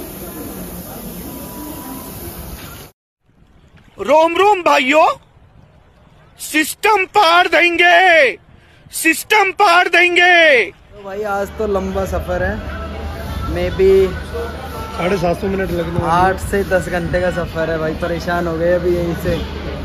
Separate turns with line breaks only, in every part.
रोम रोम भाइयों, सिस्टम पार देंगे, सिस्टम पार देंगे।
तो भाई आज तो लंबा सफर है, मे बी
750 मिनट लगने
8 से 10 घंटे का सफर है भाई। परेशान हो गए अभी यहीं से।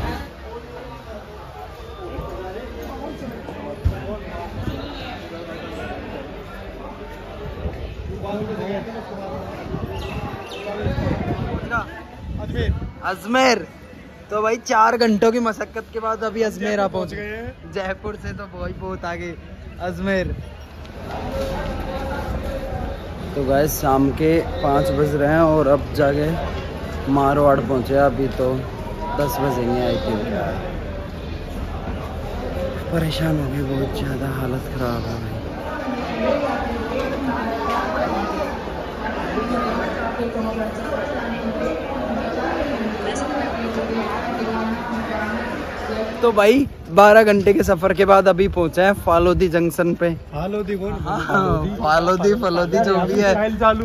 अजमेर। तो भाई 4 घंटों की मशक्कत के बाद अभी अजमेर आ पहुंच गए। जयपुर से तो बहुत आगे अजमेर। तो गाइस शाम के 5 बज रहे हैं और अब जाके मारवाड़ पहुंचे। अभी तो 10 बजेंगे आई थिंक। परेशान हो गए, बहुत ज़्यादा हालत ख़राब है भाई। तो भाई 12 घंटे के सफर के बाद अभी पहुंचे हैं फालोदी जंक्शन पे।
फालोदी कौन?
फालोदी जो भी है।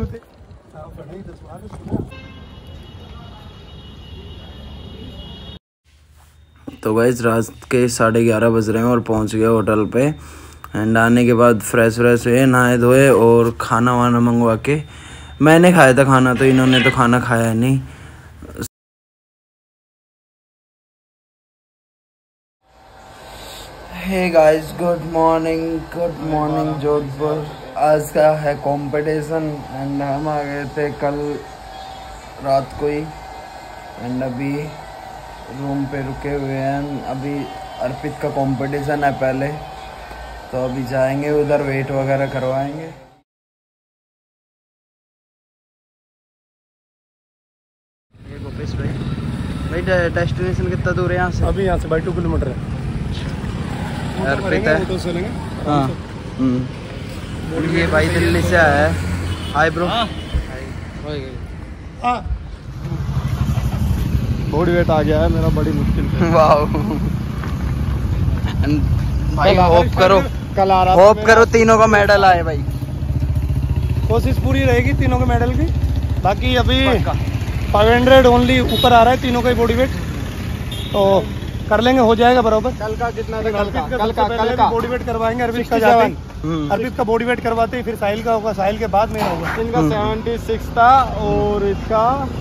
तो गाइस रात के 11:30 बज रहे हैं और पहुंच गए होटल पे। एंड आने के बाद फ्रेश हुए, नहाए धोए और खाना वाना मंगवा के, मैंने खाया था खाना, तो इन्होंने तो खाना खाया नहीं। Hey guys, good morning Jodhpur. आज का है कंपटीशन एंड हम आ गए थे कल रात को ही। एंड अभी रूम पे रुके हुए हैं। अभी अर्पित का कंपटीशन है पहले, तो अभी जाएंगे उधर, वेट वगैरह करवाएंगे। ये गोपेश भाई डेस्टिनेशन कितना दूर है यहाँ से?
अभी यहाँ से भाई 2 किलोमीटर है।
अर्पित है। हाँ। ये भाई दिल्ली से आया है। Hi bro.
बॉडी वेट आ गया है मेरा बड़ी मुश्किल से।
वाह भाई, होप करो
कल आ रहा,
होप करो तीनों का मेडल आए भाई।
कोशिश पूरी रहेगी तीनों के मेडल की। बाकी अभी 500 ओनली ऊपर आ रहा है तीनों का ही बॉडी वेट, तो कर लेंगे, हो जाएगा बराबर। कल का कितना था? कल का बॉडी वेट करवाएंगे। अर्पित का जाते, अर्पित का बॉडी वेट करवाते ही फिर साहिल का होगा, साहिल के बाद मेरा होगा। इनका 76 था और इसका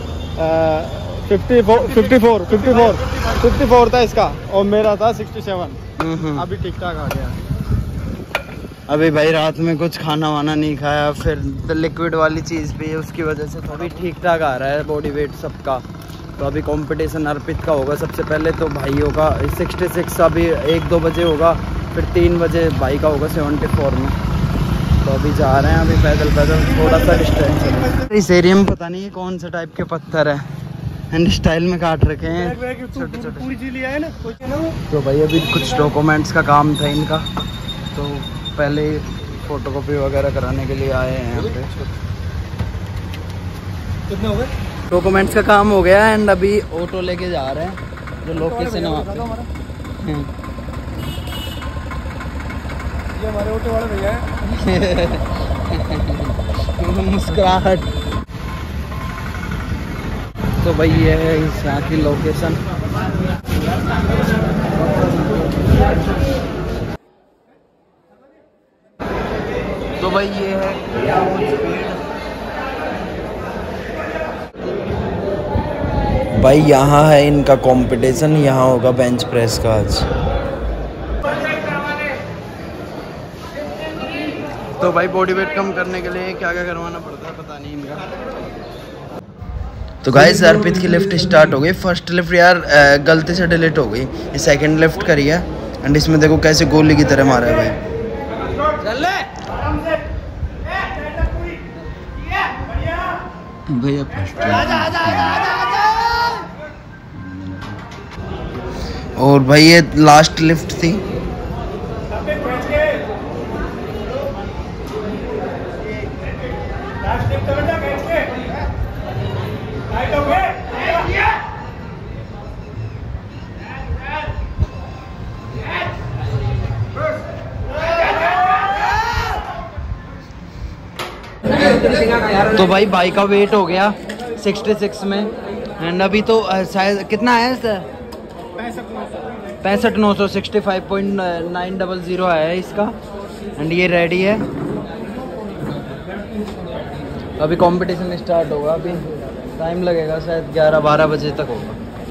54 था इसका, और मेरा था 67। अभी ठीक ठाक आ गया।
अभी भाई रात में कुछ खाना वाना नहीं खाया, फिर लिक्विड वाली चीज़ भी है, उसकी वजह से तो अभी ठीक ठाक आ रहा है बॉडी वेट सबका। तो अभी कंपटीशन अर्पित का होगा सबसे पहले, तो भाइयों का 66 अभी 1-2 बजे होगा, फिर 3 बजे भाई का होगा 74 में। तो अभी जा रहे हैं, अभी पैदल थोड़ा सा डिस्टेंस है। इस एरिया में पता नहीं है कौन सा टाइप के पत्थर है, एंड स्टाइल में काट रखे हैं छोटे। तो भाई अभी कुछ डॉक्यूमेंट्स का काम था इनका, तो पहले फोटोकॉपी वगैरह कराने के लिए आए हैं यहाँ पे।
कितने हो गए?
डॉक्यूमेंट्स का काम हो गया एंड अभी ऑटो लेके जा रहे हैं जो लोकेशन है वहाँ पे।
ये हमारे ऑटो वाले भैया हैं।
मुस्कुराहट। तो भाई ये है इस यहाँ की लोकेशन। तो भाई ये है भाई, यहाँ है इनका कंपटीशन, यहाँ होगा बेंच प्रेस का आज। तो भाई बॉडी वेट कम करने के लिए क्या क्या करवाना पड़ता है पता नहीं इनका। तो गाइस अर्पित की लिफ्ट स्टार्ट हो गई। फर्स्ट लिफ्ट यार गलती से डिलीट हो गई, ये सेकंड लिफ्ट करी है। एंड इसमें देखो कैसे गोली की तरह मारा है भाई। भैया और भाई ये लास्ट लिफ्ट थी। तो भाई भाई का वेट हो गया 66 में एंड अभी तो शायद कितना है सर 65,900 65.900 आया है इसका एंड ये रेडी है। अभी कंपटीशन स्टार्ट होगा, अभी टाइम लगेगा शायद 11-12 बजे तक होगा।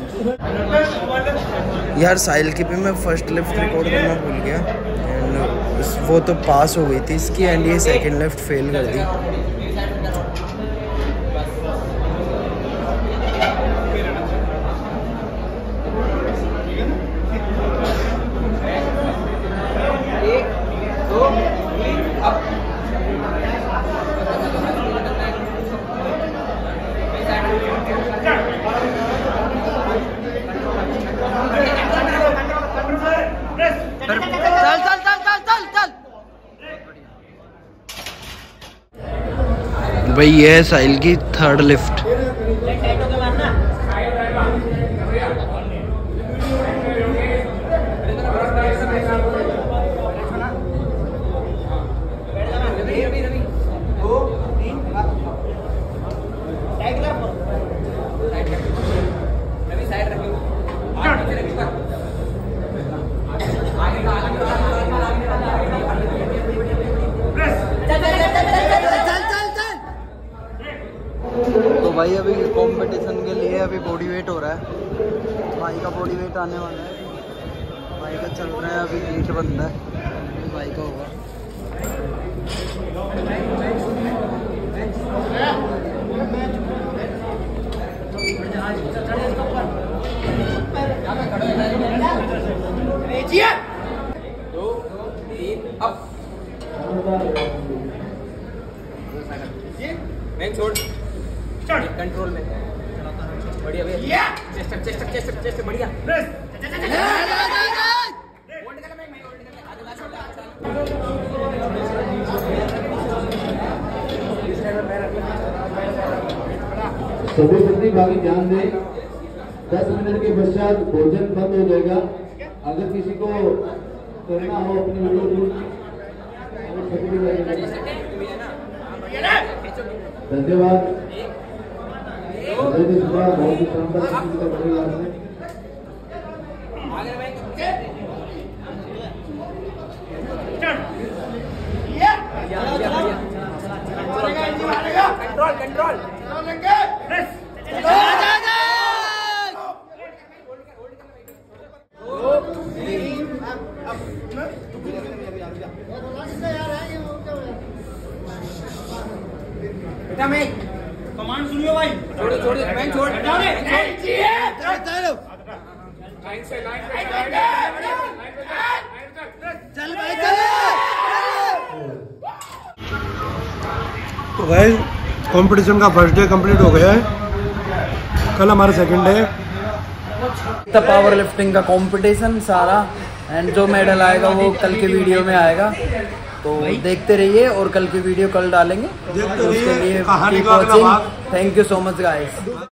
यार साहिल की भी मैं फर्स्ट लिफ्ट रिकॉर्ड करना भूल गया एंड वो तो पास हो गई थी इसकी एंड ये सेकंड लिफ्ट फेल कर दी। भाई ये है साहिल की थर्ड लिफ्ट। तो भाई अभी कंपटीशन के लिए अभी बॉडी वेट हो रहा है, भाई का बॉडी वेट आने वाला है, भाई का चल रहा है, अभी गेट बंद है, भाई का होगा।
कंट्रोल में बढ़िया भैया, चेस्ट बढ़िया।
सभी प्रतिभागी ध्यान दें, 10 मिनट के पश्चात भोजन बंद हो जाएगा। अगर किसी को करना हो अपनी वीडियो धन्यवाद। बहुत ही शानदार
कंट्रोल बेटा मैं कमांड सुनियो भाई। छोड़ मैं छोड़
चल भाई चल। तो भाई कंपटीशन का फर्स्ट डे कंप्लीट हो गया है, कल हमारा सेकंड डे।
पावर लिफ्टिंग का कंपटीशन सारा एंड जो मेडल आएगा वो कल के वीडियो में आएगा, तो देखते रहिए और कल की वीडियो कल डालेंगे। तो उसके लिए keep watching, thank you so much guys.